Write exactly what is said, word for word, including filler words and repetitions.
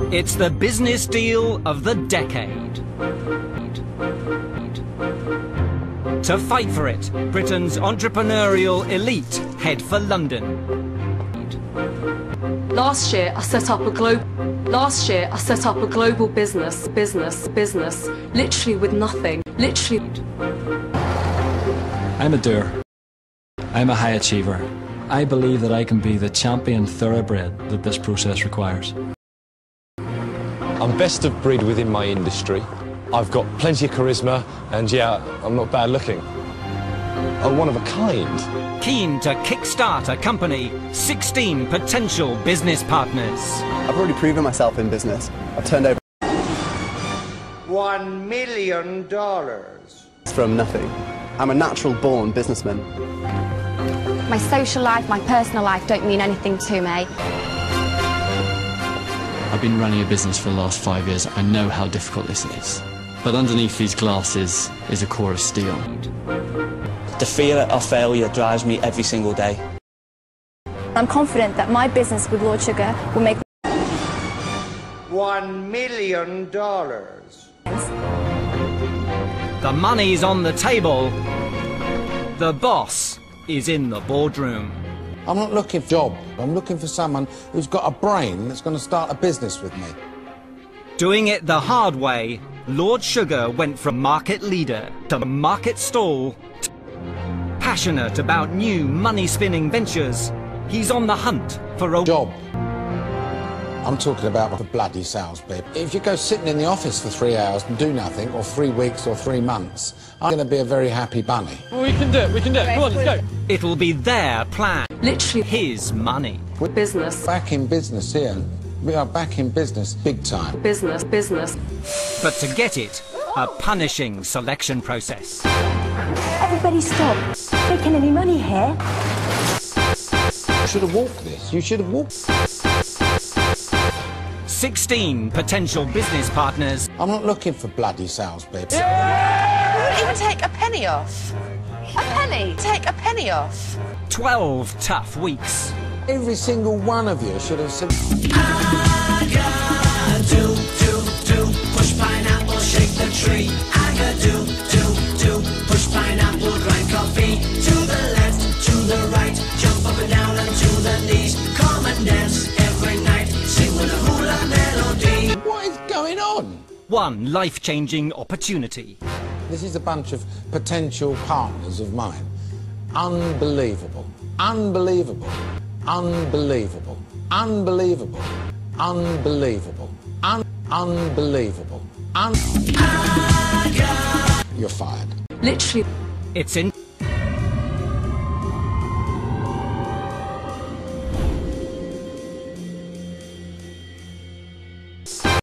It's the business deal of the decade. To fight for it, Britain's entrepreneurial elite head for London. Last year, I set up a global. Last year, I set up a global business, business, business, literally with nothing, literally. I'm a doer. I'm a high achiever. I believe that I can be the champion thoroughbred that this process requires. I'm best of breed within my industry. I've got plenty of charisma, and yeah, I'm not bad looking. I'm one of a kind. Keen to kickstart a company, sixteen potential business partners. I've already proven myself in business. I've turned over One million dollars. from nothing. I'm a natural-born businessman. My social life, my personal life don't mean anything to me. I've been running a business for the last five years. I know how difficult this is. But underneath these glasses is a core of steel. The fear of failure drives me every single day. I'm confident that my business with Lord Sugar will make One million dollars. The money's on the table. The boss is in the boardroom. I'm not looking for a job. I'm looking for someone who's got a brain that's going to start a business with me. Doing it the hard way, Lord Sugar went from market leader to market stall. Passionate about new money-spinning ventures, he's on the hunt for a Job. I'm talking about the bloody sales bit. If you go sitting in the office for three hours and do nothing, or three weeks or three months, I'm going to be a very happy bunny. Well, we can do it, we can do it. Come on, let's go. It'll be their plan, Literally his money. business, Back in business here. We are back in business big time. business, business. But to get it, a punishing selection process. Everybody stop. Making any money here? You should have walked this. You should have walked. sixteen potential business partners. I'm not looking for bloody sales bits. You wouldn't even take a penny off. A penny? Take a penny off. twelve tough weeks. Every single one of you should have said. I gotta do, do, do, push pineapple, shake the tree. I gotta do, do, do, push pineapple, grind coffee. To the left, to the right, jump up and down and to the knees. Come and dance every night, sing with a hula melody. What is going on? One life-changing opportunity. This is a bunch of potential partners of mine. Unbelievable. Unbelievable. Unbelievable. Unbelievable. Unbelievable. Un unbelievable. Un You're fired. Literally. It's in